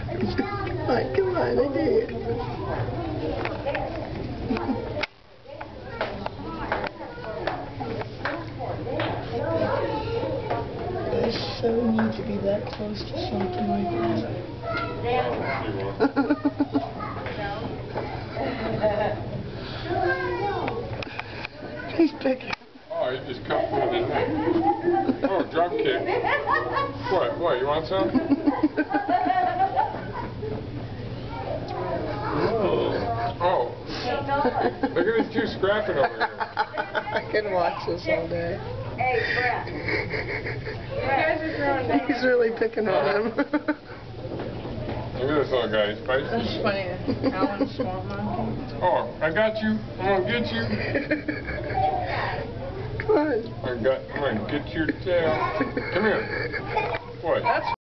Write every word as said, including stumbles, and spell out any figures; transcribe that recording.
Come on, come on, I dare you. I so need to be that close to something like that. He's picking. Oh, you just cut one of the neck. Oh, drop kick. What? What? You want some? Oh. Oh. Look at these two scrapping over here. I can watch this all day. Hey, Brett. You guys are throwing down. He's really picking on him. Look at this little guy. He's spicy. That's funny. Alan Swamp Monkey. Oh, I got you. I'm gonna get you. Come on. I got. I'm gonna get your tail. Come here. What? That's